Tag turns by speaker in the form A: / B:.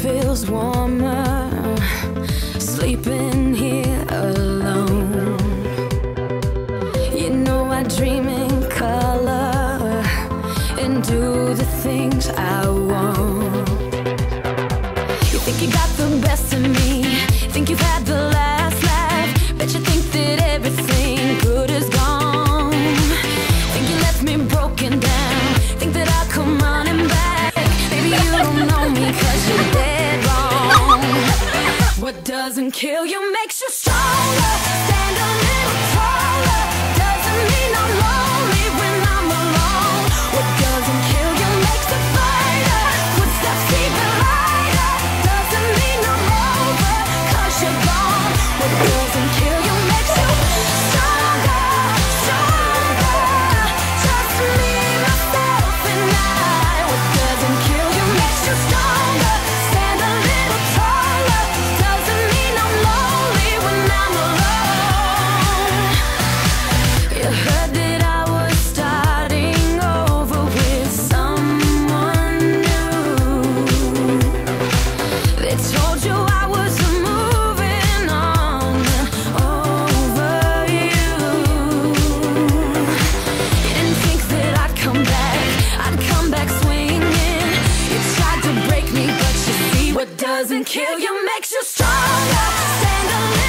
A: feels warmer sleeping here alone. You know I dream in color and do the things I want. You think you got the best of me, think you've had the last laugh, bet you think that everything good is gone. Think you left me broken down, think that I'll come running back. Baby, you don't know me 'cause you're dead wrong. What doesn't kill you makes you stronger. Stand a little taller. Doesn't mean I'm lonely when I'm alone. What doesn't kill you makes a fighter. Footsteps even lighter. Doesn't mean I'm over 'cause you're gone. What doesn't kill you makes you stronger, stronger. Just me, myself, and I. What doesn't kill you makes you stronger. Stand a little taller. Doesn't mean I'm lonely when I'm alone. You heard that I was starting over with someone new. They told you I was moving on over you. You didn't think that I'd come back swinging. You tried to break me, but you see what doesn't kill you makes you stronger. Stand a